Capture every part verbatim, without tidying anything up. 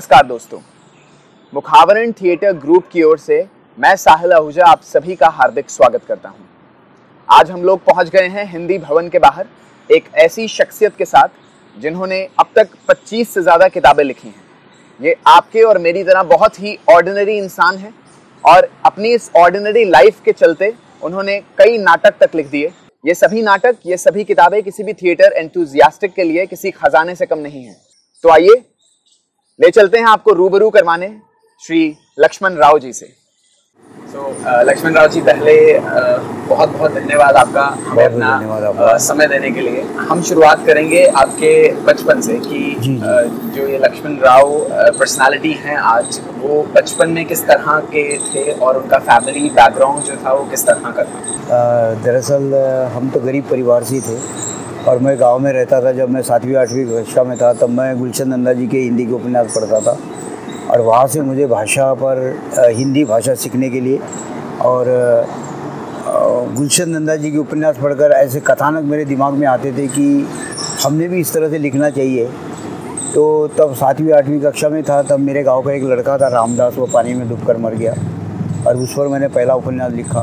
नमस्कार दोस्तों, मुखावरण theatre group की ओर से मैं साहिल आहूजा आप सभी का हार्दिक स्वागत करता हूं। आज हम लोग पहुंच गए हैं हिंदी भवन के बाहर एक ऐसी शख्सियत के साथ जिन्होंने अब तक पच्चीस से ज़्यादा किताबें लिखी हैं। ये आपके और मेरी तरह बहुत ही ऑर्डिनरी इंसान हैं और अपनी इस ऑर्डिनरी लाइफ के चलते उन्होंने कई नाटक तक लिख दिए। ये सभी नाटक, ये सभी किताबें किसी भी थिएटर एंथुसियास्टिक के लिए किसी खजाने से कम नहीं हैं। तो आइए ले चलते हैं आपको रूबरू करवाने श्री लक्ष्मण राव जी से। तो so, लक्ष्मण राव जी, पहले बहुत बहुत धन्यवाद आपका हमें अपना आ, समय देने के लिए। हम शुरुआत करेंगे आपके बचपन से कि जी, जी। जो ये लक्ष्मण राव पर्सनालिटी हैं आज, वो बचपन में किस तरह के थे और उनका फैमिली बैकग्राउंड जो था वो किस तरह का था? दरअसल हम तो गरीब परिवार से थे और मैं गांव में रहता था। जब मैं सातवीं आठवीं कक्षा में था तब मैं गुलशन नंदा जी के हिंदी के उपन्यास पढ़ता था और वहाँ से मुझे भाषा पर हिंदी भाषा सीखने के लिए और गुलशन नंदा जी के उपन्यास पढ़कर ऐसे कथानक मेरे दिमाग में आते थे कि हमने भी इस तरह से लिखना चाहिए। तो तब सातवीं आठवीं कक्षा में था, तब मेरे गांव का एक लड़का था रामदास, वो पानी में डूबकर मर गया और उस पर मैंने पहला उपन्यास लिखा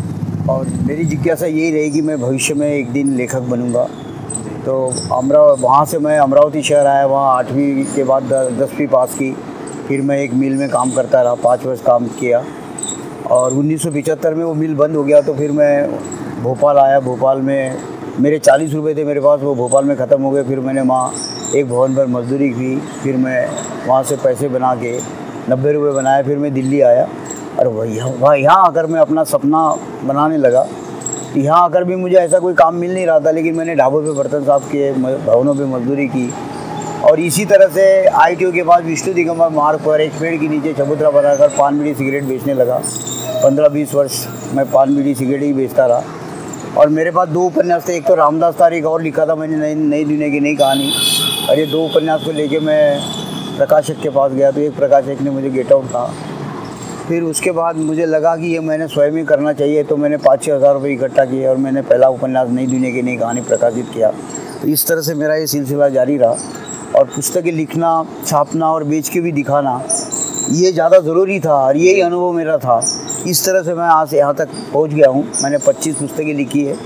और मेरी जिज्ञासा यही रही कि मैं भविष्य में एक दिन लेखक बनूंगा। तो अमराव वहाँ से मैं अमरावती शहर आया, वहाँ आठवीं के बाद दसवीं पास की। फिर मैं एक मिल में काम करता रहा, पाँच वर्ष काम किया और उन्नीस सौ पचहत्तर में वो मिल बंद हो गया। तो फिर मैं भोपाल आया। भोपाल में मेरे चालीस रुपये थे मेरे पास, वो भोपाल में ख़त्म हो गए। फिर मैंने वहाँ एक भवन पर मजदूरी की। फिर मैं वहाँ से पैसे बना के नब्बे रुपये बनाए। फिर मैं दिल्ली आया और वही वहाँ यहाँ आकर मैं अपना सपना बनाने लगा। यहाँ आकर भी मुझे ऐसा कोई काम मिल नहीं रहा था, लेकिन मैंने ढाबों पे बर्तन साफ किए, भवनों पे मजदूरी की और इसी तरह से आई टी ओ के बाद विष्णु दिगंबर मार्ग पर एक पेड़ के नीचे चबूतरा बनाकर पान बीड़ी सिगरेट बेचने लगा। पंद्रह बीस वर्ष मैं पान बीड़ी सिगरेट ही बेचता रहा और मेरे पास दो उपन्यास थे। एक तो रामदास था, एक और लिखा था मैंने नई नई दुनिया की नई कहानी। और ये दो उपन्यास को लेके मैं प्रकाशक के पास गया तो एक प्रकाशक ने मुझे गेट आउट कहा। फिर उसके बाद मुझे लगा कि ये मैंने स्वयं ही करना चाहिए, तो मैंने पाँच छः हज़ार रुपये इकट्ठा किए और मैंने पहला उपन्यास नई दुनिया की नई कहानी प्रकाशित किया। तो इस तरह से मेरा ये सिलसिला जारी रहा और पुस्तकें लिखना, छापना और बेच के भी दिखाना ये ज़्यादा ज़रूरी था और यही अनुभव मेरा था। इस तरह से मैं आज यहाँ तक पहुँच गया हूँ। मैंने पच्चीस पुस्तकें लिखी है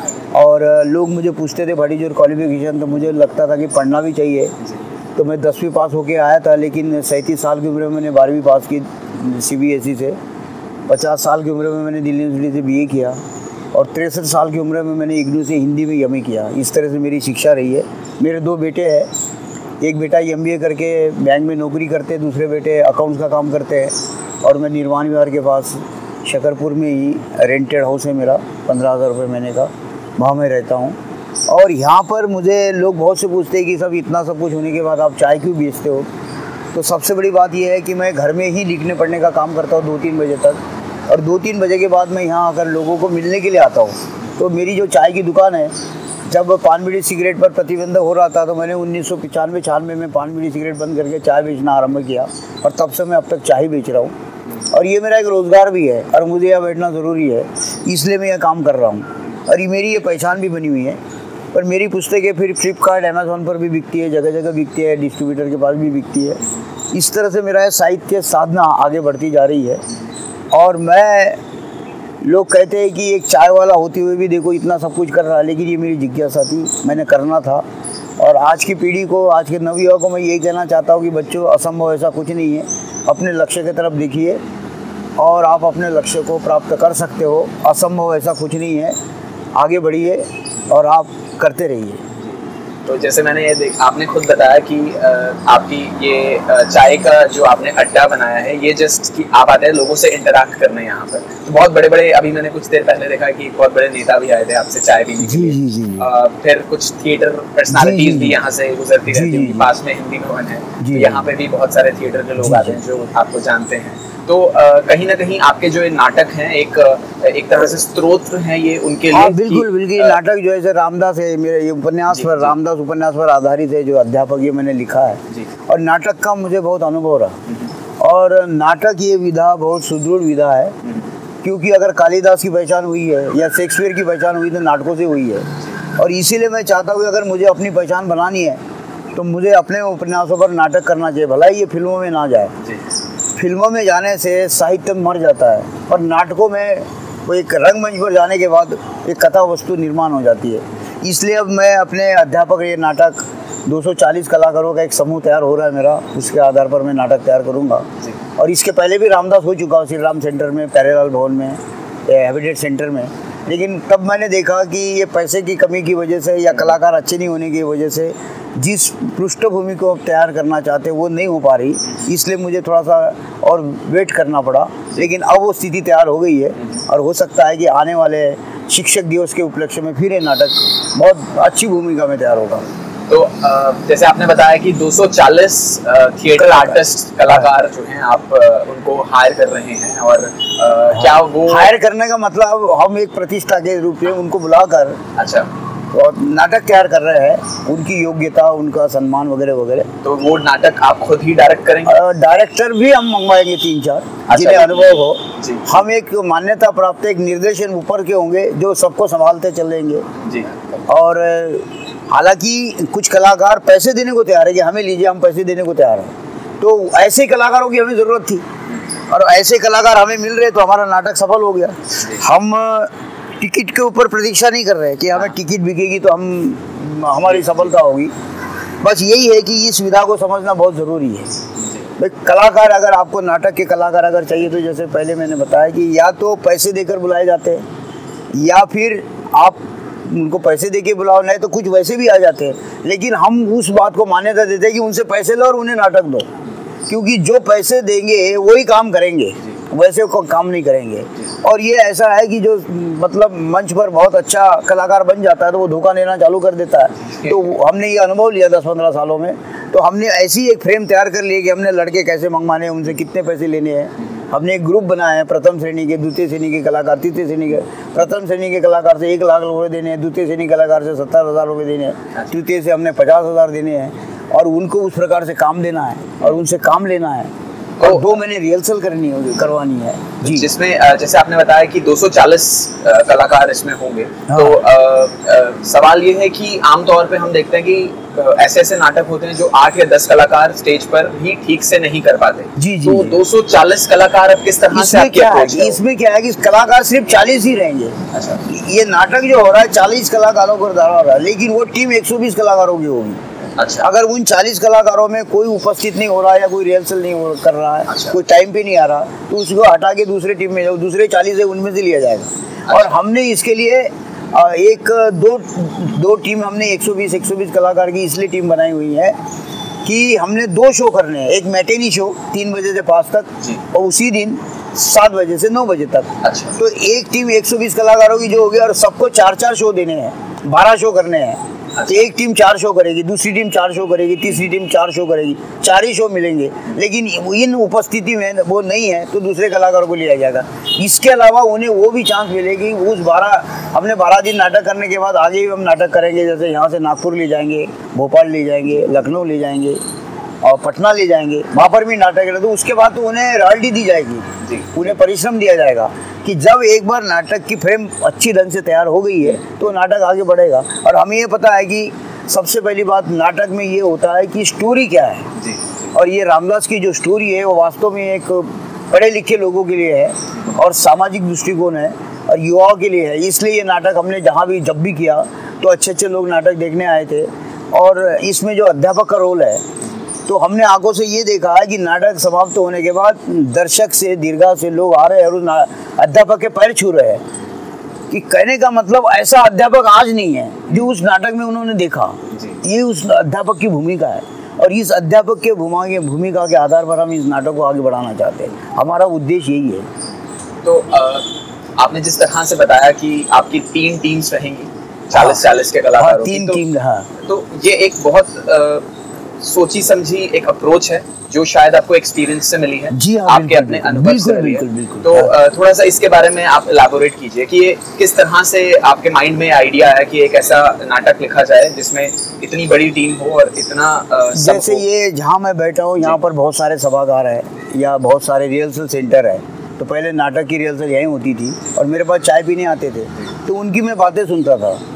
और लोग मुझे पूछते थे बड़ी जोर क्वालिफिकेशन, तो मुझे लगता था कि पढ़ना भी चाहिए। तो मैं दसवीं पास होके आया था, लेकिन सैंतीस साल की उम्र में मैंने बारहवीं पास की सी बी एस ई से। पचास साल की उम्र में मैंने दिल्ली यूनिवर्सिटी से बी ए किया और तिरसठ साल की उम्र में मैंने इग्नू से हिंदी में एम ए किया। इस तरह से मेरी शिक्षा रही है। मेरे दो बेटे हैं, एक बेटा एम बी ए करके बैंक में नौकरी करते, दूसरे बेटे अकाउंट्स का काम करते हैं और मैं निर्माण विहार के पास शकरपुर में ही रेंटेड हाउस है मेरा, पंद्रह हज़ार रुपये महीने का, वहाँ मैं रहता हूँ। और यहाँ पर मुझे लोग बहुत से पूछते हैं कि सब इतना सब कुछ होने के बाद आप चाय क्यों बेचते हो? तो सबसे बड़ी बात यह है कि मैं घर में ही लिखने पढ़ने का काम करता हूँ दो तीन बजे तक और दो तीन बजे के बाद मैं यहाँ आकर लोगों को मिलने के लिए आता हूँ। तो मेरी जो चाय की दुकान है, जब पान बीड़ी सिगरेट पर प्रतिबंध हो रहा था तो मैंने उन्नीस सौ पचानवे छियानवे में पान बीड़ी सिगरेट बंद करके चाय बेचना आरंभ किया और तब से मैं अब तक चाय बेच रहा हूँ और ये मेरा एक रोज़गार भी है और मुझे यहाँ बैठना ज़रूरी है, इसलिए मैं यह काम कर रहा हूँ और ये मेरी ये पहचान भी बनी हुई है। पर मेरी पुस्तकें फिर फ्लिपकार्ट, अमेज़ॉन पर भी बिकती है, जगह जगह बिकती है, डिस्ट्रीब्यूटर के पास भी बिकती है। इस तरह से मेरा साहित्य साधना आगे बढ़ती जा रही है और मैं, लोग कहते हैं कि एक चाय वाला होते हुए भी देखो इतना सब कुछ कर रहा है, लेकिन ये मेरी जिज्ञासा थी, मैंने करना था। और आज की पीढ़ी को, आज के नवयुवकों को मैं यही कहना चाहता हूँ कि बच्चों, असंभव ऐसा कुछ नहीं है। अपने लक्ष्य की तरफ देखिए और आप अपने लक्ष्य को प्राप्त कर सकते हो। असंभव ऐसा कुछ नहीं है, आगे बढ़िए और आप करते रहिए। तो जैसे मैंने ये देख, आपने खुद बताया कि आपकी ये चाय का जो आपने अड्डा बनाया है, ये जस्ट कि आप आते हैं लोगों से इंटरैक्ट करने यहाँ पर। तो बहुत बड़े बड़े, अभी मैंने कुछ देर पहले देखा कि बहुत बड़े नेता भी आए थे आपसे चाय पीने के लिए। जी जी जी। आ, फिर कुछ थिएटर पर्सनालिटीज भी यहाँ से गुजरती रहती है। पास में हिंदी भवन है, तो यहाँ पे भी बहुत सारे थिएटर के लोग आते हैं जो आपको जानते हैं। तो आ, कहीं ना कहीं आपके जो ये नाटक हैं एक एक तरह से स्त्रोत्र हैं ये उनके लिए। हाँ बिल्कुल बिल्कुल। नाटक जो है रामदास है, मेरे ये उपन्यास पर, रामदास उपन्यास पर आधारित है, जो अध्यापक ये मैंने लिखा है जी। और नाटक का मुझे बहुत अनुभव रहा और नाटक ये विधा बहुत सुदृढ़ विधा है, क्योंकि अगर कालिदास की पहचान हुई है या शेक्सपियर की पहचान हुई तो नाटकों से हुई है। और इसीलिए मैं चाहता हूँ कि अगर मुझे अपनी पहचान बनानी है तो मुझे अपने उपन्यासों पर नाटक करना चाहिए, भला ये फिल्मों में ना जाए। फिल्मों में जाने से साहित्य मर जाता है, और नाटकों में वो एक रंगमंच पर जाने के बाद एक कथा वस्तु निर्माण हो जाती है। इसलिए अब मैं अपने अध्यापक, ये नाटक दो सौ चालीस कलाकारों का एक समूह तैयार हो रहा है मेरा, उसके आधार पर मैं नाटक तैयार करूँगा। और इसके पहले भी रामदास हो चुका, श्री राम सेंटर में, प्यारेलाल भवन में, हैबिटेट सेंटर में। लेकिन तब मैंने देखा कि ये पैसे की कमी की वजह से या कलाकार अच्छे नहीं होने की वजह से जिस पृष्ठभूमि को आप तैयार करना चाहते वो नहीं हो पा रही, इसलिए मुझे थोड़ा सा और वेट करना पड़ा। लेकिन अब वो स्थिति तैयार हो गई है, और हो सकता है कि आने वाले शिक्षक दिवस के उपलक्ष्य में फिर ये नाटक बहुत अच्छी भूमिका में तैयार होगा। तो जैसे आपने बताया कि दो सौ चालीस थिएटर आर्टिस्ट, कलाकार जो हैं, आप उनको हायर कर रहे हैं, और क्या वो हायर करने का मतलब हम एक प्रतिष्ठा के रूप में उनको बुलाकर अच्छा और नाटक तैयार कर रहे हैं, उनकी योग्यता, उनका सम्मान वगैरह वगैरह। तो वो नाटक आप खुद ही डायरेक्ट करेंगे? डायरेक्टर भी हम मंगवाएंगे तीन चार, अच्छा, जिन्हें अनुभव हो। हम एक मान्यता प्राप्त एक निर्देशन ऊपर के होंगे जो सबको संभालते चलेंगे जी। और हालांकि कुछ कलाकार पैसे देने को तैयार है कि हमें लीजिए, हम पैसे देने को तैयार हैं। तो ऐसे कलाकारों की हमें ज़रूरत थी, और ऐसे कलाकार हमें मिल रहे, तो हमारा नाटक सफल हो गया। हम टिकट के ऊपर प्रतीक्षा नहीं कर रहे कि हमें टिकट बिकेगी तो हम हमारी सफलता होगी। बस यही है कि इस विधा को समझना बहुत ज़रूरी है। भाई कलाकार, अगर आपको नाटक के कलाकार अगर चाहिए, तो जैसे पहले मैंने बताया कि या तो पैसे देकर बुलाए जाते हैं, या फिर आप उनको पैसे देके बुलाओ, नहीं तो कुछ वैसे भी आ जाते हैं। लेकिन हम उस बात को मान्यता देते हैं कि उनसे पैसे लो और उन्हें नाटक दो, क्योंकि जो पैसे देंगे वही काम करेंगे, वैसे को काम नहीं करेंगे। और ये ऐसा है कि जो मतलब मंच पर बहुत अच्छा कलाकार बन जाता है तो वो धोखा देना चालू कर देता है। तो हमने ये अनुभव लिया दस पंद्रह सालों में, तो हमने ऐसी एक फ्रेम तैयार कर लिया कि हमने लड़के कैसे मंगवाने हैं, उनसे कितने पैसे लेने हैं। हमने एक ग्रुप बनाया है, प्रथम श्रेणी के, द्वितीय श्रेणी के कलाकार, तृतीय श्रेणी के। प्रथम श्रेणी के कलाकार से एक लाख रुपये देने हैं, द्वितीय श्रेणी कलाकार से सत्तर हज़ार रुपये देने हैं, तृतीय से हमने पचास हज़ार देने हैं, और उनको उस प्रकार से काम देना है और उनसे काम लेना है, और दो महीने रिहर्सल करनी होगी, करवानी है जी। जिसमें जैसे आपने बताया कि दो सौ चालीस कलाकार इसमें होंगे। हाँ। तो आ, आ, सवाल ये है कि आमतौर पे हम देखते हैं कि ऐसे ऐसे नाटक होते हैं जो आठ या दस कलाकार स्टेज पर भी ठीक से नहीं कर पाते। जी जी। तो दो सौ चालीस कलाकार अब किस तरह से क्या है, इसमें क्या है कि कलाकार सिर्फ चालीस ही रहेंगे। अच्छा। ये नाटक जो हो रहा है चालीस कलाकारों को द्वारा हो रहा है, लेकिन वो टीम एक सौ बीस कलाकारों की होगी। अच्छा। अगर उन चालीस कलाकारों में कोई उपस्थित नहीं हो रहा है, या कोई रिहर्सल नहीं कर रहा है, अच्छा, कोई टाइम पे नहीं आ रहा, तो उसको हटा के दूसरे टीम में जाओ, दूसरे चालीस है उनमें से लिया जाएगा। अच्छा। और हमने इसके लिए एक दो दो टीम हमने एक सौ बीस एक सौ बीस कलाकार की इसलिए टीम बनाई हुई है कि हमने दो शो करने हैं। एक मैटेनी शो तीन बजे से पाँच तक, और उसी दिन सात बजे से नौ बजे तक। अच्छा। तो एक टीम एक सौ बीस कलाकारों की जो होगी, और सबको चार चार शो देने हैं, बारह शो करने हैं। तो एक टीम चार शो करेगी, दूसरी टीम चार शो करेगी, तीसरी टीम चार शो करेगी, चार ही शो मिलेंगे। लेकिन इन उपस्थिति में वो नहीं है तो दूसरे कलाकारों को लिया जाएगा। इसके अलावा उन्हें वो भी चांस मिलेगी। उस बारह हमने बारह दिन नाटक करने के बाद आगे भी हम नाटक करेंगे, जैसे यहाँ से नागपुर ले जाएंगे, भोपाल ले जाएंगे, लखनऊ ले जाएंगे, और पटना ले जाएंगे, वहाँ पर भी नाटक है। तो उसके बाद तो उन्हें रॉयल्टी दी जाएगी, उन्हें परिश्रम दिया जाएगा कि जब एक बार नाटक की फ्रेम अच्छी ढंग से तैयार हो गई है तो नाटक आगे बढ़ेगा। और हमें ये पता है कि सबसे पहली बात नाटक में ये होता है कि स्टोरी क्या है, और ये रामदास की जो स्टोरी है वो वास्तव में एक पढ़े लिखे लोगों के लिए है, और सामाजिक दृष्टिकोण है, और युवाओं के लिए है। इसलिए ये नाटक हमने जहाँ भी जब भी किया तो अच्छे अच्छे लोग नाटक देखने आए थे। और इसमें जो अध्यापक का रोल है, तो हमने आंखों से ये देखा है कि नाटक समाप्त होने के बाद दर्शक से, दीर्घा से लोग आ रहे हैं और अध्यापक के पैर छू रहे हैं। कि कहने का मतलब ऐसा अध्यापक आज नहीं है जो उस नाटक में उन्होंने देखा। ये उस अध्यापक की भूमिका है, और इस अध्यापक के भूमिका के आधार पर हम इस नाटक को आगे बढ़ाना चाहते हैं। हमारा उद्देश्य यही है। तो आपने जिस तरह से बताया कि आपकी तीन टीम्स रहेंगी, चालीस चालीस के कलाकार, हाँ, तीन टीम। हाँ, तो ये एक बहुत सोची समझी एक अप्रोच है जो शायद आपको एक्सपीरियंस से मिली है। जी हाँ, आपके अपने अनुभव से मिली है। तो थोड़ा सा इसके बारे में आप एलैबोरेट कीजिए कि ये किस तरह से आपके माइंड में आइडिया है कि एक ऐसा नाटक लिखा जाए जिसमें इतनी बड़ी टीम हो और इतना जैसे ये जहाँ मैं बैठा हूँ यहाँ पर बहुत सारे सभागार है या बहुत सारे रिहर्सल सेंटर है। तो पहले नाटक की रिहर्सल यहीं होती थी और मेरे पास चाय पीने आते थे तो उनकी मैं बातें सुनता था।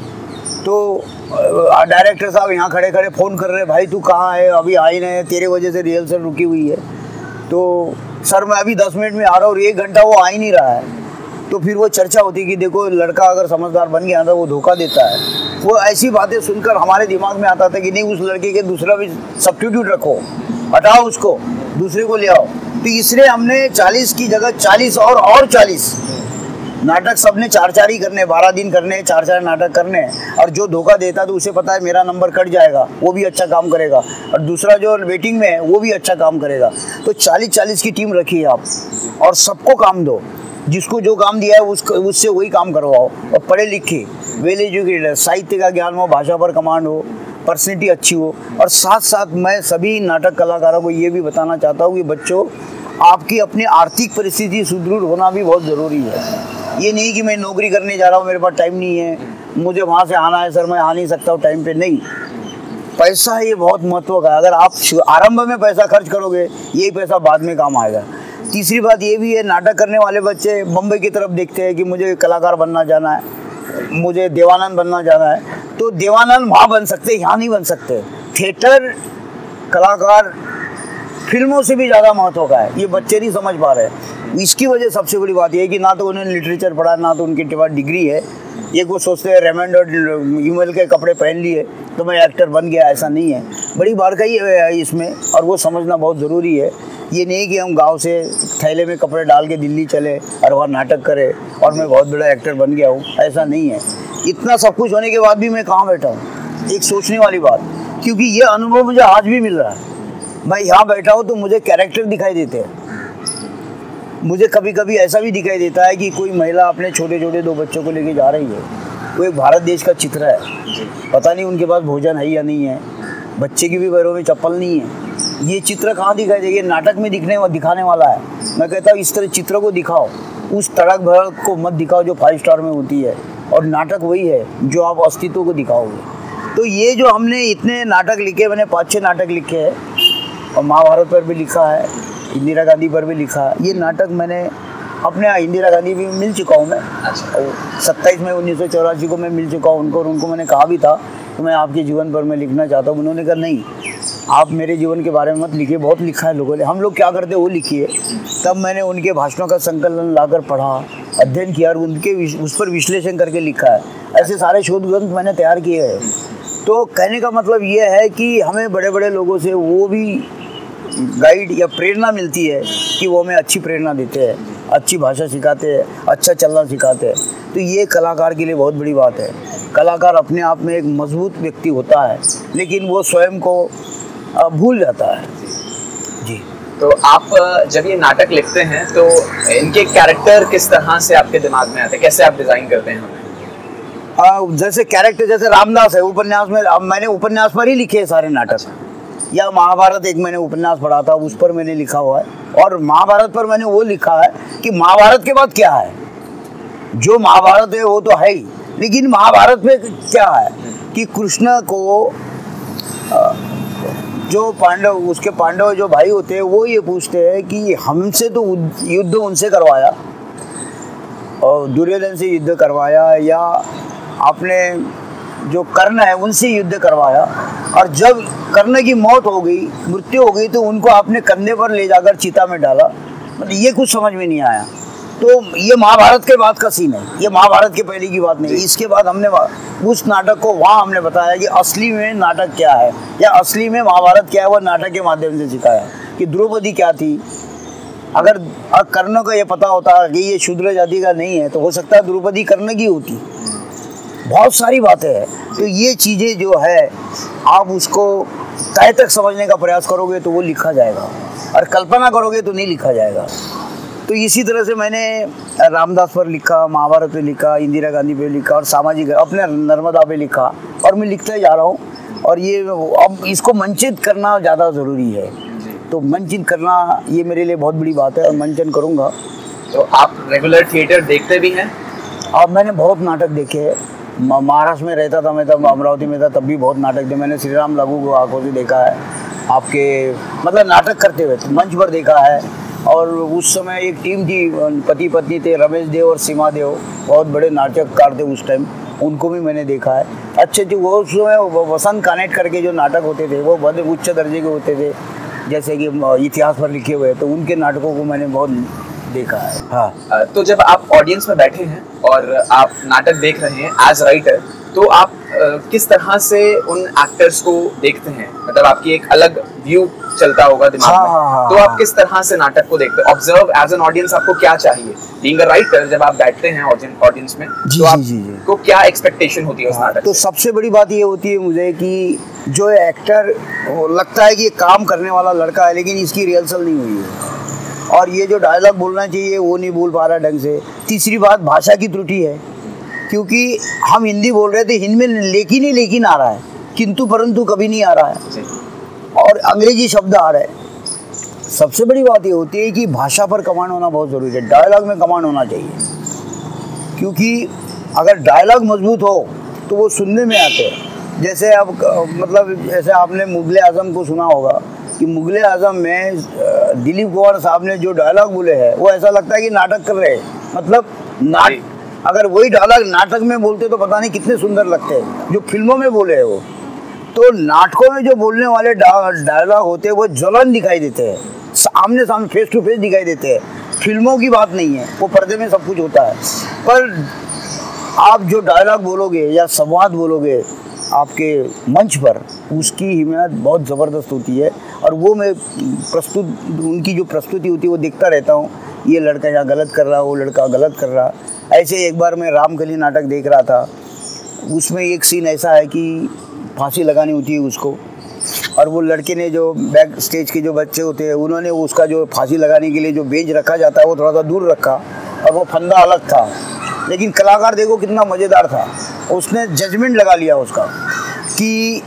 तो डायरेक्टर साहब यहाँ खड़े खड़े फ़ोन कर रहे हैं, भाई तू कहाँ है, अभी आ ही नहीं है, तेरे वजह से रिहर्सल रुकी हुई है। तो सर मैं अभी दस मिनट में आ रहा हूँ और एक घंटा वो आ ही नहीं रहा है। तो फिर वो चर्चा होती कि देखो लड़का अगर समझदार बन गया तो वो धोखा देता है। वो ऐसी बातें सुनकर हमारे दिमाग में आता था कि नहीं, उस लड़के के दूसरा भी सब्स्टिट्यूट रखो, हटाओ उसको, दूसरे को ले आओ। तो इसलिए हमने चालीस की जगह चालीस और और चालीस नाटक सबने चार चार ही करने, बारह दिन करने, चार चार नाटक करने। और जो धोखा देता तो उसे पता है मेरा नंबर कट जाएगा, वो भी अच्छा काम करेगा, और दूसरा जो वेटिंग में है वो भी अच्छा काम करेगा। तो चालीस चालीस की टीम रखिए आप और सबको काम दो, जिसको जो काम दिया है उसको उससे वही काम करवाओ। और पढ़े लिखे, वेल एजुकेटेड, साहित्य का ज्ञान हो, भाषा पर कमांड हो, पर्सनैलिटी अच्छी हो। और साथ साथ मैं सभी नाटक कलाकारों को ये भी बताना चाहता हूँ कि बच्चों, आपकी अपनी आर्थिक परिस्थिति सुदृढ़ होना भी बहुत ज़रूरी है। ये नहीं कि मैं नौकरी करने जा रहा हूँ, मेरे पास टाइम नहीं है, मुझे वहाँ से आना है, सर मैं आ नहीं सकता हूँ टाइम पे। नहीं, पैसा ये बहुत महत्व का है। अगर आप आरंभ में पैसा खर्च करोगे, यही पैसा बाद में काम आएगा। तीसरी बात ये भी है, नाटक करने वाले बच्चे बम्बई की तरफ देखते हैं कि मुझे कलाकार बनना जाना है, मुझे देवानंद बनना जाना है। तो देवानंद वहाँ बन सकते, यहाँ नहीं बन सकते। थिएटर कलाकार फिल्मों से भी ज़्यादा महत्व का है, ये बच्चे नहीं समझ पा रहे हैं। इसकी वजह सबसे बड़ी बात यह है कि ना तो उन्होंने लिटरेचर पढ़ा, ना तो उनके पास डिग्री है। ये वो सोचते हैं रेमंड और यूएल के कपड़े पहन लिए तो मैं एक्टर बन गया, ऐसा नहीं है। बड़ी बारकाई है इसमें और वो समझना बहुत ज़रूरी है। ये नहीं कि हम गांव से थैले में कपड़े डाल के दिल्ली चले और वहाँ नाटक करें और मैं बहुत बड़ा एक्टर बन गया हूँ, ऐसा नहीं है। इतना सब कुछ होने के बाद भी मैं कहाँ बैठा हूँ, एक सोचने वाली बात, क्योंकि ये अनुभव मुझे आज भी मिल रहा है। मैं यहाँ बैठा हूँ तो मुझे कैरेक्टर दिखाई देते हैं। मुझे कभी कभी ऐसा भी दिखाई देता है कि कोई महिला अपने छोटे छोटे दो बच्चों को लेके जा रही है, वो एक भारत देश का चित्र है, पता नहीं उनके पास भोजन है या नहीं है, बच्चे की भी पैरों में चप्पल नहीं है। ये चित्र कहाँ दिखाई देगी? नाटक में दिखने दिखाने वाला है। मैं कहता हूँ इस तरह चित्र को दिखाओ, उस तड़क भड़क को मत दिखाओ जो फाइव स्टार में होती है। और नाटक वही है जो आप अस्तित्व को दिखाओगे। तो ये जो हमने इतने नाटक लिखे, मैंने पाँच छः नाटक लिखे हैं और महाभारत पर भी लिखा है, इंदिरा गांधी पर भी लिखा है। ये नाटक मैंने अपने इंदिरा गांधी भी मिल चुका हूँ मैं, सत्ताईस मई उन्नीस सौ चौरासी को मैं मिल चुका हूँ उनको, और उनको मैंने कहा भी था तो मैं आपके जीवन पर मैं लिखना चाहता हूँ। उन्होंने कहा नहीं, आप मेरे जीवन के बारे में मत लिखिए, बहुत लिखा है लोगों ने, हम लोग क्या करते वो लिखिए। तब मैंने उनके भाषणों का संकलन लाकर पढ़ा, अध्ययन किया और उनके उस पर विश्लेषण करके लिखा है। ऐसे सारे शोध ग्रंथ मैंने तैयार किए हैं। तो कहने का मतलब ये है कि हमें बड़े बड़े लोगों से वो भी गाइड या प्रेरणा मिलती है कि वो हमें अच्छी प्रेरणा देते हैं, अच्छी भाषा सिखाते हैं, अच्छा चलना सिखाते हैं। तो ये कलाकार के लिए बहुत बड़ी बात है। कलाकार अपने आप में एक मजबूत व्यक्ति होता है, लेकिन वो स्वयं को भूल जाता है। जी। तो आप जब ये नाटक लिखते हैं तो इनके कैरेक्टर किस तरह से आपके दिमाग में आते हैं, कैसे आप डिज़ाइन करते हैं हमें? जैसे कैरेक्टर, जैसे रामदास है, उपन्यास में मैंने उपन्यास पर ही लिखे हैं सारे नाटक। या महाभारत एक मैंने उपन्यास पढ़ा था, उस पर मैंने लिखा हुआ है। और महाभारत पर मैंने वो लिखा है कि महाभारत के बाद क्या है। जो महाभारत है वो तो है ही, लेकिन महाभारत में क्या है कि कृष्ण को जो पांडव, उसके पांडव जो भाई होते हैं वो ये पूछते हैं कि हमसे तो युद्ध उनसे करवाया और दुर्योधन से युद्ध करवाया, या आपने जो कर्ण है उनसे युद्ध करवाया, और जब कर्ण की मौत हो गई, मृत्यु हो गई, तो उनको आपने कंधे पर ले जाकर चिता में डाला। मतलब ये कुछ समझ में नहीं आया। तो ये महाभारत के बाद का सीन है, ये महाभारत के पहले की बात नहीं। इसके बाद हमने उस नाटक को वहाँ हमने बताया कि असली में नाटक क्या है या असली में महाभारत क्या है, वो नाटक के माध्यम से सिखाया कि द्रौपदी क्या थी। अगर कर्ण को ये पता होता कि ये शूद्र जाति का नहीं है तो हो सकता है द्रौपदी कर्ण की होती। बहुत सारी बातें हैं। तो ये चीज़ें जो है आप उसको तय तक समझने का प्रयास करोगे तो वो लिखा जाएगा, और कल्पना करोगे तो नहीं लिखा जाएगा। तो इसी तरह से मैंने रामदास पर लिखा, महाभारत पे लिखा, इंदिरा गांधी पे लिखा और सामाजिक अपने नर्मदा पे लिखा, और मैं लिखते जा रहा हूँ। और ये अब इसको मंचित करना ज़्यादा ज़रूरी है, तो मंचित करना ये मेरे लिए बहुत बड़ी बात है और मंचन करूँगा। तो आप रेगुलर थिएटर देखते भी हैं? अब मैंने बहुत नाटक देखे हैं। महाराष्ट्र में रहता था मैं, तब अमरावती में था, तब भी बहुत नाटक थे। मैंने श्री राम लागू को आंखों से देखा है, आपके मतलब नाटक करते हुए मंच पर देखा है। और उस समय एक टीम थी, पति पत्नी थे, रमेश देव और सीमा देव, बहुत बड़े नाटककार थे उस टाइम। उनको भी मैंने देखा है। अच्छे अच्छे वो उसमें वसंत कनेक्ट करके जो नाटक होते थे वो बहुत उच्च दर्जे के होते थे, जैसे कि इतिहास पर लिखे हुए, तो उनके नाटकों को मैंने बहुत देखा है। हाँ, तो जब आप ऑडियंस में बैठे हैं और आप नाटक देख रहे हैं एज राइटर, तो आप किस तरह से उन एक्टर्स को देखते हैं? मतलब आपकी एक अलग व्यू चलता होगा दिमाग हाँ, में। हाँ, हाँ, तो आप किस तरह से नाटक को देखते हैं? ऑब्जर्व एज एन ऑडियंस आपको क्या चाहिए? बीइंग अ राइटर, जब आप बैठते हैं ऑडियंस में, जी, तो जी, आप जी, जी। को क्या एक्सपेक्टेशन होती है उस नाटक तो से? सबसे बड़ी बात ये होती है मुझे कि जो एक्टर लगता है कि ये काम करने वाला लड़का है, लेकिन इसकी रिहर्सल नहीं हुई है, और ये जो डायलॉग बोलना चाहिए वो नहीं बोल पा रहा ढंग से। तीसरी बात भाषा की त्रुटि है, क्योंकि हम हिंदी बोल रहे थे, हिंदी में लेकिन ही लेकिन आ रहा है, किंतु परंतु कभी नहीं आ रहा है, और अंग्रेजी शब्द आ रहे हैं। सबसे बड़ी बात ये होती है कि भाषा पर कमांड होना बहुत ज़रूरी है, डायलॉग में कमांड होना चाहिए, क्योंकि अगर डायलॉग मजबूत हो तो वो सुनने में आते हैं। जैसे अब मतलब जैसे आपने मुगले आज़म को सुना होगा कि मुगले आज़म में दिलीप कुमार साहब ने जो डायलॉग बोले हैं वो ऐसा लगता है कि नाटक कर रहे हैं। मतलब नाट अगर वही डायलॉग नाटक में बोलते तो पता नहीं कितने सुंदर लगते हैं जो फिल्मों में बोले हैं वो। तो नाटकों में जो बोलने वाले डायलॉग होते हैं वो ज्वलन दिखाई देते हैं, सामने सामने फेस टू फेस दिखाई देते हैं। फिल्मों की बात नहीं है, वो पर्दे में सब कुछ होता है, पर आप जो डायलॉग बोलोगे या संवाद बोलोगे आपके मंच पर, उसकी हिम्मत बहुत ज़बरदस्त होती है। और वो मैं प्रस्तुत उनकी जो प्रस्तुति होती है वो देखता रहता हूँ, ये लड़का यहाँ गलत कर रहा, वो लड़का गलत कर रहा। ऐसे एक बार मैं रामकली नाटक देख रहा था, उसमें एक सीन ऐसा है कि फांसी लगानी होती है उसको, और वो लड़के ने जो बैक स्टेज के जो बच्चे होते हैं उन्होंने उसका जो फांसी लगाने के लिए जो बेंच रखा जाता है वो थोड़ा सा दूर रखा, और वो फंदा अलग था। लेकिन कलाकार देखो कितना मज़ेदार था, उसने जजमेंट लगा लिया उसका कि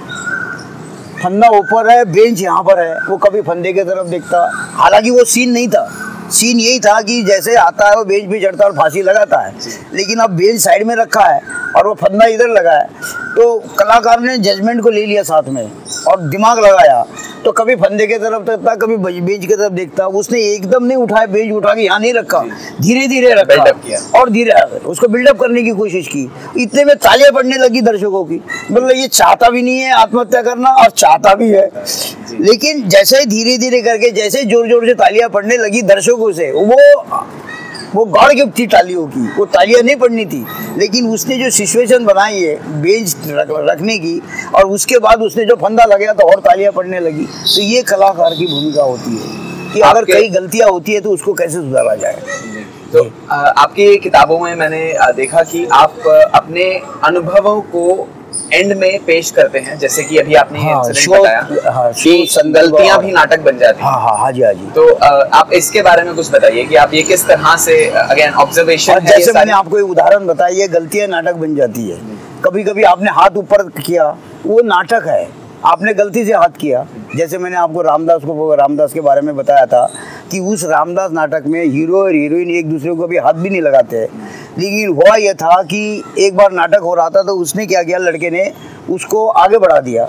फंदा ऊपर है, बेंच यहाँ पर है, वो कभी फंदे की तरफ देखता। हालांकि वो सीन नहीं था, सीन यही था कि जैसे आता है वो बेंच पे चढ़ता है और फांसी लगाता है, लेकिन अब बेंच साइड में रखा है और वो फंदा इधर लगा है। तो कलाकार ने जजमेंट को ले लिया साथ में और दिमाग लगाया, तो कभी फंदे की तरफ देखता, कभी बेंच की तरफ देखता। उसने एकदम नहीं उठाया, बेंच उठा के यहाँ नहीं रखा, धीरे धीरे रखा और धीरे उसको बिल्डअप करने की कोशिश की। इतने में तालियां पड़ने लगी दर्शकों की। मतलब ये चाहता भी नहीं है आत्महत्या करना और चाहता भी है, लेकिन जैसे धीरे धीरे करके जैसे जोर जोर से तालियां पड़ने लगी दर्शकों से, वो वो गाड़ के थी तालियों की, वो तालियां नहीं पड़नी थी, लेकिन उसने जो सिचुएशन बनाई है बेंच रख, रखने की, और उसके बाद उसने जो फंदा लगाया तो और तालियां पड़ने लगी। तो ये कलाकार की भूमिका होती है कि अगर कई गलतियां होती है तो उसको कैसे सुधारा जाए। तो आपकी किताबों में मैंने देखा कि आप अपने अनुभवों को एंड में पेश करते हैं, जैसे कि अभी आपने हाँ, इंसिडेंट बताया हाँ, कि गलतियां भी नाटक बन जाती हैं। हाँ हाँ हाँ जी हाँ जी। तो आप इसके बारे में कुछ बताइए कि आप ये किस तरह से अगेन ऑब्जर्वेशन, जैसे मैंने आपको एक उदाहरण बताया, ये गलतियां नाटक बन जाती है। कभी कभी आपने हाथ ऊपर किया, वो नाटक है, आपने गलती से हाथ किया। जैसे मैंने आपको रामदास को रामदास के बारे में बताया था कि उस रामदास नाटक में हीरो और हीरोइन एक दूसरे को भी हाथ भी नहीं लगाते, लेकिन हुआ यह था कि एक बार नाटक हो रहा था तो उसने क्या किया, लड़के ने उसको आगे बढ़ा दिया,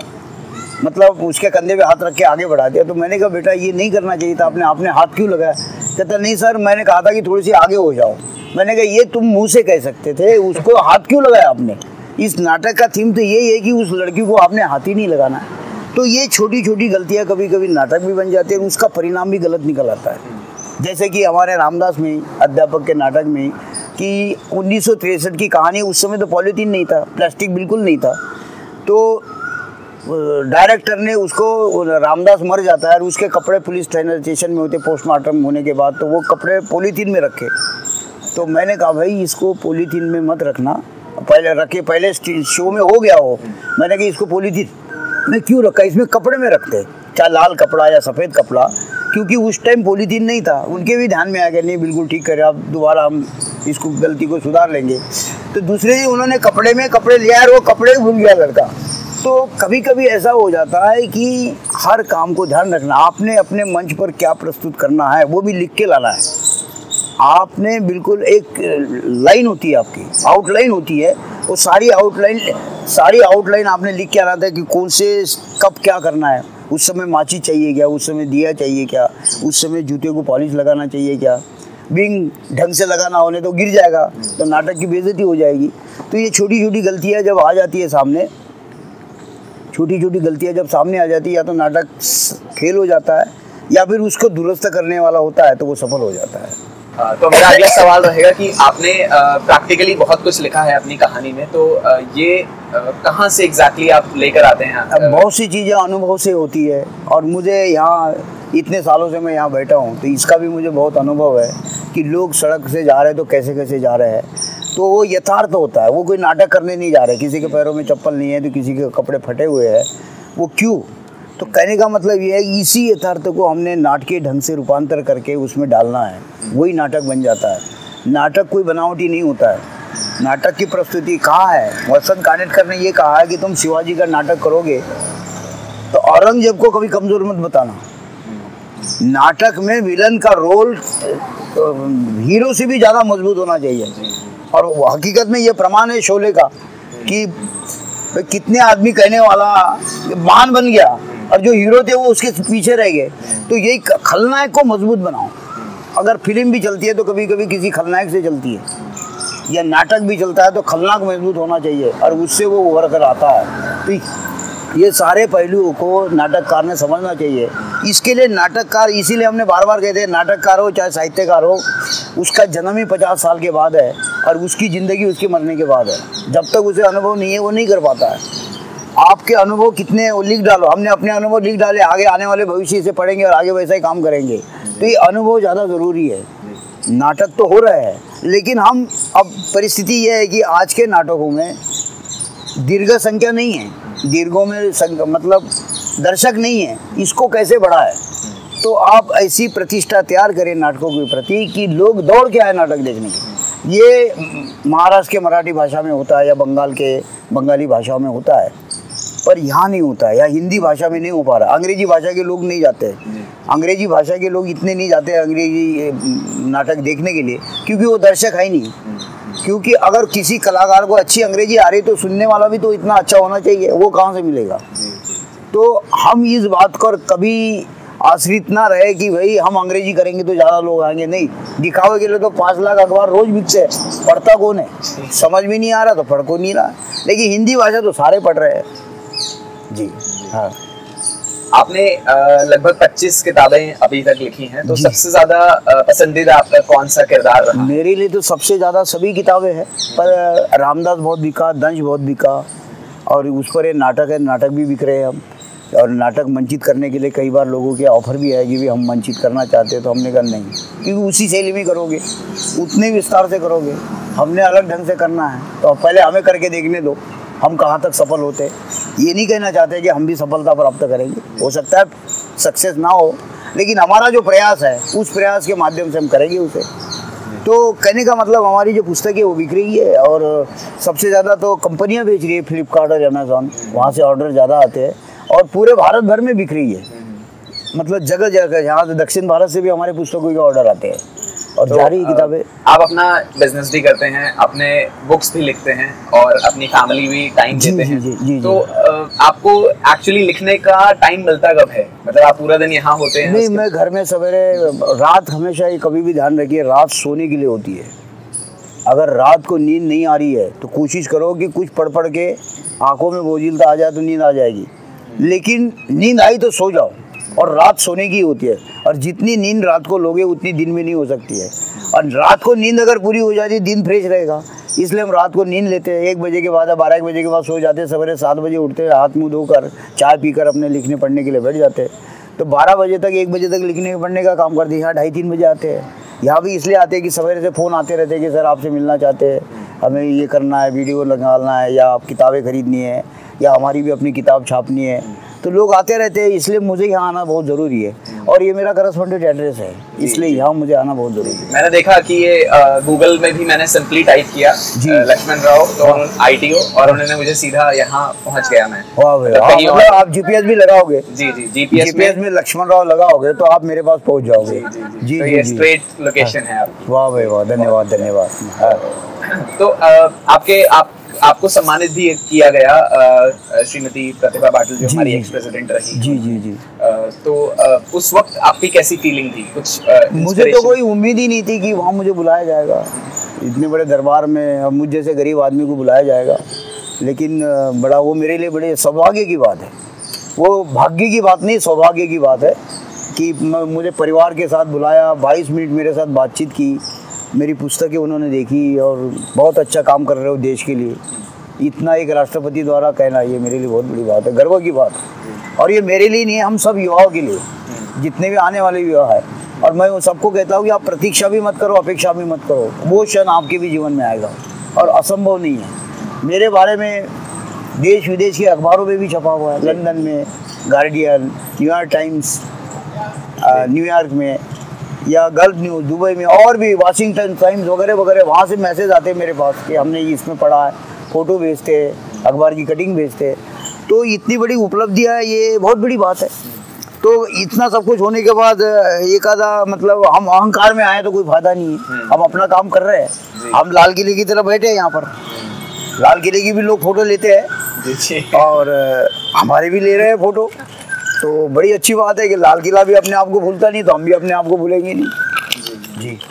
मतलब उसके कंधे पे हाथ रख के आगे बढ़ा दिया। तो मैंने कहा बेटा ये नहीं करना चाहिए था, आपने आपने हाथ क्यों लगाया? कहता नहीं सर, मैंने कहा था कि थोड़ी सी आगे हो जाओ। मैंने कहा ये तुम मुँह से कह सकते थे, उसको हाथ क्यों लगाया आपने? इस नाटक का थीम तो यही है कि उस लड़की को आपने हाथ ही नहीं लगाना। तो ये छोटी छोटी गलतियाँ कभी कभी नाटक भी बन जाती है और उसका परिणाम भी गलत निकल आता है। जैसे कि हमारे रामदास में अध्यापक के नाटक में कि उन्नीस सौ तिरसठ की कहानी, उस समय तो पॉलीथीन नहीं था, प्लास्टिक बिल्कुल नहीं था। तो डायरेक्टर ने उसको, रामदास मर जाता है और उसके कपड़े पुलिस स्टेशन में होते पोस्टमार्टम होने के बाद, तो वो कपड़े पॉलीथीन में रखे। तो मैंने कहा भाई इसको पॉलीथीन में मत रखना, पहले रखे, पहले शो में हो गया हो। मैंने कहा इसको पॉलीथीन में क्यों रखा, इसमें कपड़े में रखते, चाहे लाल कपड़ा या सफ़ेद कपड़ा, क्योंकि उस टाइम पॉलीथीन नहीं था। उनके भी ध्यान में आ गया, नहीं बिल्कुल ठीक करे, अब दोबारा हम इसको गलती को सुधार लेंगे। तो दूसरे दिन उन्होंने कपड़े में कपड़े लिया और वो कपड़े भूल गया लड़का। तो कभी कभी ऐसा हो जाता है कि हर काम को ध्यान रखना, आपने अपने मंच पर क्या प्रस्तुत करना है वो भी लिख के लाना है। आपने बिल्कुल एक लाइन होती है, आपकी आउटलाइन होती है, वो सारी आउटलाइन सारी आउटलाइन आपने लिख के आना था कि कौन से कब क्या करना है। उस समय माची चाहिए क्या, उस समय दिया चाहिए क्या, उस समय जूते को पॉलिश लगाना चाहिए क्या, बिंग ढंग से लगाना होने तो गिर जाएगा तो नाटक की बेइज्जती हो जाएगी। तो ये छोटी छोटी गलतियाँ जब आ जाती है सामने, छोटी छोटी गलतियाँ जब सामने आ जाती है, या तो नाटक फेल हो जाता है या फिर उसको दुरुस्त करने वाला होता है तो वो सफल हो जाता है। आ, तो मेरा अगला सवाल रहेगा कि आपने प्रैक्टिकली बहुत कुछ लिखा है अपनी कहानी में, तो आ, ये कहाँ से एग्जैक्टली आप लेकर आते हैं? अब बहुत सी चीज़ें अनुभव से होती है, और मुझे यहाँ इतने सालों से मैं यहाँ बैठा हूँ तो इसका भी मुझे बहुत अनुभव है कि लोग सड़क से जा रहे हैं तो कैसे कैसे जा रहे हैं, तो वो यथार्थ होता है। वो कोई नाटक करने नहीं जा रहे, किसी के पैरों में चप्पल नहीं है तो किसी के कपड़े फटे हुए हैं, वो क्यों? तो कहने का मतलब ये है, इसी यथार्थ को हमने नाटकीय ढंग से रूपांतर करके उसमें डालना है, वही नाटक बन जाता है। नाटक कोई बनावटी नहीं होता है। नाटक की प्रस्तुति कहाँ है? वसंत कानेटकर ने ये कहा है कि तुम शिवाजी का नाटक करोगे तो औरंगजेब को कभी कमज़ोर मत बताना। नाटक में विलन का रोल हीरो से भी ज़्यादा मजबूत होना चाहिए, और हकीकत में ये प्रमाण है शोले का कि कितने आदमी कहने वाला महान बन गया और जो हीरो थे वो उसके पीछे रह गए। तो यही खलनायक को मजबूत बनाओ। अगर फिल्म भी चलती है तो कभी कभी किसी खलनायक से चलती है, या नाटक भी चलता है तो खलनायक मजबूत होना चाहिए और उससे वो उभर कर आता है। तो ये सारे पहलुओं को नाटककार ने समझना चाहिए। इसके लिए नाटककार, इसीलिए हमने बार बार कहते हैं नाटककार हो चाहे साहित्यकार हो, उसका जन्म ही पचास साल के बाद है और उसकी ज़िंदगी उसके मरने के बाद है। जब तक उसे अनुभव नहीं है वो नहीं कर पाता है। आपके अनुभव कितने लिख डालो, हमने अपने अनुभव लिख डाले, आगे आने वाले भविष्य से पढ़ेंगे और आगे वैसा ही काम करेंगे। तो ये अनुभव ज़्यादा ज़रूरी है। नाटक तो हो रहे हैं, लेकिन हम अब परिस्थिति ये है कि आज के नाटकों में दीर्घ संख्या नहीं है, दीर्घों में संख्या मतलब दर्शक नहीं है, इसको कैसे बढ़ाए? तो आप ऐसी प्रतिष्ठा तैयार करें नाटकों के प्रति कि लोग दौड़ के आए नाटक देखने के। ये महाराष्ट्र के मराठी भाषा में होता है या बंगाल के बंगाली भाषा में होता है, पर यहाँ नहीं होता है, या हिंदी भाषा में नहीं हो पा रहा। अंग्रेजी भाषा के लोग नहीं जाते, अंग्रेजी भाषा के लोग इतने नहीं जाते अंग्रेजी नाटक देखने के लिए, क्योंकि वो दर्शक है ही नहीं। क्योंकि अगर किसी कलाकार को अच्छी अंग्रेजी आ रही तो सुनने वाला भी तो इतना अच्छा होना चाहिए, वो कहाँ से मिलेगा? तो हम इस बात पर कभी आश्रित ना रहे कि भाई हम अंग्रेजी करेंगे तो ज़्यादा लोग आएंगे। नहीं, दिखावे के लिए तो पाँच लाख अखबार रोज बिकते हैं, पढ़ता कौन है? समझ में नहीं आ रहा तो पढ़ को नहीं रहा। लेकिन हिंदी भाषा तो सारे पढ़ रहे हैं जी। हाँ, आपने लगभग पच्चीस किताबें अभी तक लिखी हैं, तो सबसे ज्यादा पसंदीदा आपका कौन सा किरदार रहा? मेरे लिए तो सबसे ज़्यादा सभी किताबें हैं, पर रामदास बहुत बिका, दंश बहुत बिका, और उस पर ये नाटक है, नाटक भी बिक रहे हैं हम। और नाटक मंचित करने के लिए कई बार लोगों के ऑफर भी है कि भी हम मंचित करना चाहते हैं, तो हमने कहा नहीं, क्योंकि उसी शैली में करोगे, उतने विस्तार से करोगे, हमने अलग ढंग से करना है, तो पहले हमें करके देखने दो हम कहाँ तक सफल होते। ये नहीं कहना चाहते कि हम भी सफलता प्राप्त करेंगे, हो सकता है सक्सेस ना हो, लेकिन हमारा जो प्रयास है उस प्रयास के माध्यम से हम करेंगे उसे। तो कहने का मतलब हमारी जो पुस्तक है वो बिक रही है, और सबसे ज़्यादा तो कंपनियां बेच रही है, फ्लिपकार्ट और अमेज़ॉन, वहाँ से ऑर्डर ज़्यादा आते हैं, और पूरे भारत भर में बिक रही है। मतलब जगह जगह, यहाँ से दक्षिण भारत से भी हमारे पुस्तकों के ऑर्डर आते हैं, और तो जारी किताबें। आप अपना बिजनेस भी करते हैं, अपने बुक्स भी लिखते हैं, और अपनी फैमिली भी टाइम देते हैं, जी, जी, तो जी। आपको एक्चुअली लिखने का टाइम मिलता कब है? मतलब आप पूरा दिन यहाँ होते हैं? नहीं, मैं घर में सवेरे, रात हमेशा ही कभी भी ध्यान रखिए, रात सोने के लिए होती है। अगर रात को नींद नहीं आ रही है तो कोशिश करो कि कुछ पढ़ पढ़ के आंखों में बोझिलता आ जाए तो नींद आ जाएगी, लेकिन नींद आई तो सो जाओ, और रात सोने की होती है। और जितनी नींद रात को लोगे उतनी दिन में नहीं हो सकती है, और रात को नींद अगर पूरी हो जाती है दिन फ्रेश रहेगा, इसलिए हम रात को नींद लेते हैं। एक बजे के बाद या बारह एक बजे के बाद सो जाते हैं, सवेरे सात बजे उठते हैं, हाथ मुंह धोकर चाय पीकर अपने लिखने पढ़ने के लिए बैठ जाते हैं। तो बारह बजे तक एक बजे तक लिखने पढ़ने का काम करते हैं। यहाँ ढाई तीन बजे आते हैं। यहाँ भी इसलिए आते हैं कि सवेरे से फ़ोन आते रहते हैं कि सर आपसे मिलना चाहते हैं, हमें ये करना है, वीडियो निकालना है, या किताबें खरीदनी है, या हमारी भी अपनी किताब छापनी है। तो लोग आते रहते हैं, इसलिए मुझे यहाँ आना बहुत ज़रूरी है, और ये मेरा करस्पॉन्डेंट एड्रेस है, इसलिए यहाँ मुझे आना बहुत ज़रूरी है। मैंने देखा कि ये गूगल में भी मैंने सिंपली टाइप किया लक्ष्मण राव तो आईटीओ, और उन्होंने मुझे सीधा यहाँ पहुँच गया मैं। वाह भाई, मतलब आप जीपीएस भी लगाओगे? जी जी, जीपीएस जीपीएस में लक्ष्मण राव लगाओगे तो आप मेरे पास पहुँच जाओगे। जी, तो ये स्ट्रेट लोकेशन है आपकी। वाह भाई वाह, धन्यवाद धन्यवाद। तो आपके आप आपको सम्मानित भी किया गया श्रीमती प्रतिभा पाटिल, जो हमारी एक्स प्रेसिडेंट रही। जी जी जी। तो उस वक्त आपकी कैसी फीलिंग थी? कुछ मुझे तो कोई उम्मीद ही नहीं थी कि वहाँ मुझे बुलाया जाएगा, इतने बड़े दरबार में अब मुझ जैसे गरीब आदमी को बुलाया जाएगा, लेकिन बड़ा वो मेरे लिए बड़े सौभाग्य की बात है। वो भाग्य की बात नहीं, सौभाग्य की बात है कि मुझे परिवार के साथ बुलाया, बाईस मिनट मेरे साथ बातचीत की, मेरी पुस्तकें उन्होंने देखी और बहुत अच्छा काम कर रहे हो देश के लिए, इतना एक राष्ट्रपति द्वारा कहना, ये मेरे लिए बहुत बड़ी बात है, गर्व की बात है। और ये मेरे लिए नहीं है, हम सब युवाओं के लिए, जितने भी आने वाले युवा है। और मैं सबको कहता हूँ कि आप प्रतीक्षा भी मत करो, अपेक्षा भी मत करो, वो क्षण आपके भी जीवन में आएगा और असंभव नहीं है। मेरे बारे में देश विदेश के अखबारों में भी छपा हुआ है, लंदन में गार्डियन, न्यूयॉर्क टाइम्स, न्यूयॉर्क में, या गल्फ न्यूज़ दुबई में, और भी वाशिंगटन टाइम्स वगैरह वगैरह, वहाँ से मैसेज आते हैं मेरे पास कि हमने इसमें पढ़ा है, फ़ोटो भेजते, अखबार की कटिंग भेजते। तो इतनी बड़ी उपलब्धियाँ, ये बहुत बड़ी बात है। तो इतना सब कुछ होने के बाद एक आधा मतलब हम अहंकार में आए तो कोई फायदा नहीं है। हम अपना काम कर रहे हैं, हम लाल किले की तरफ बैठे हैं यहाँ पर, लाल किले की भी लोग फ़ोटो लेते हैं और हमारे भी ले रहे हैं फ़ोटो। तो बड़ी अच्छी बात है कि लाल किला भी अपने आप को भूलता नहीं, तो हम भी अपने आप को भूलेंगे नहीं। जी।